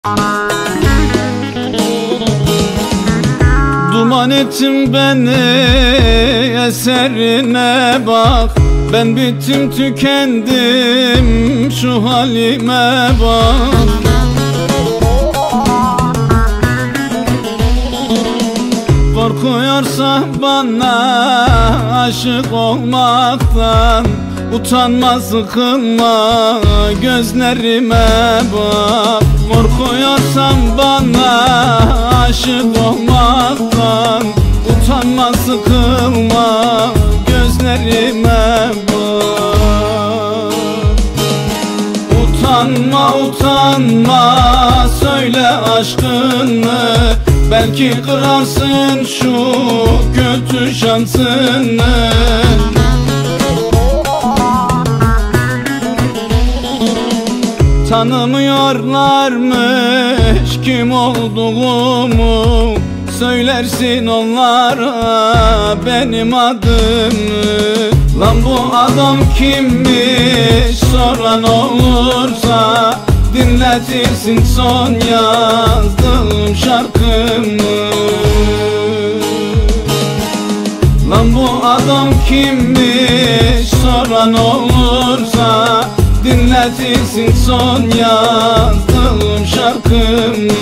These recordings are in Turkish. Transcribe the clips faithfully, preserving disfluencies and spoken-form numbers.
Duman ettin beni, eserine bak. Ben bittim tükendim, şu halime bak. Korkuyorsa bana aşık olmaktan, utanma sıkılma gözlerime bak. Korkuyorsan bana aşık olmaktan, utanma sıkılma gözlerime bak. Utanma utanma söyle aşkını, belki kırarsın şu kötü şansını. Tanımıyorlarmış kim olduğumu, söylersin onlara benim adımı. Lan bu adam kimmiş soran olursa, dinletirsin son yazdığım şarkımı. Lan bu adam kimmiş soran olursa, dinletirsin son yazdığım şarkımı.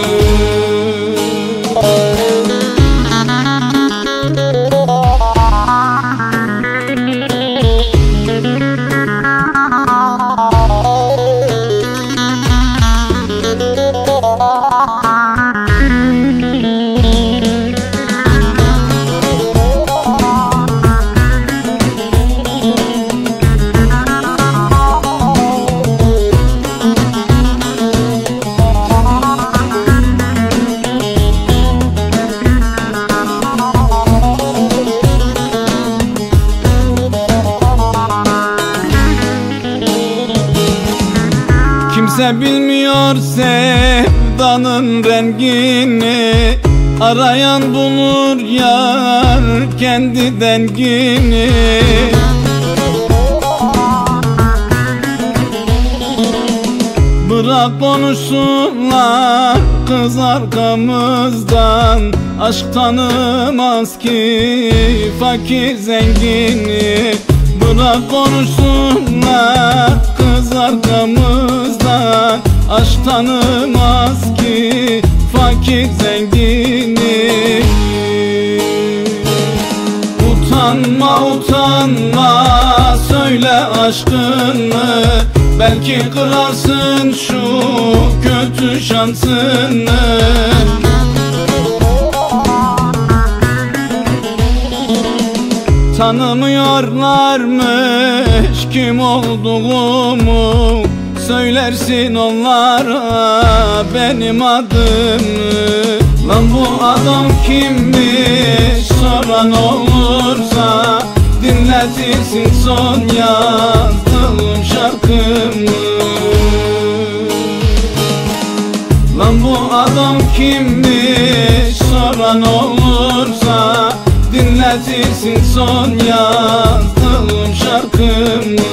Kimse bilmiyor sevdanın rengini, arayan bulur yar kendi dengini. Bırak konuşsunlar kız arkamızdan, aşk tanımaz ki fakir zengini. Bırak konuşsunlar kız arkamızdan, aşk tanımaz ki fakir zengini. Utanma utanma söyle aşkını, belki kırarsın şu kötü şansını. Tanımıyorlarmış kim olduğumu, söylersin onlara benim adımı. Lan bu adam kimmiş soran olursa, dinletirsin son yazdığım şarkımı. Lan bu adam kimmiş soran olursa, dinletirsin son yazdığım şarkımı.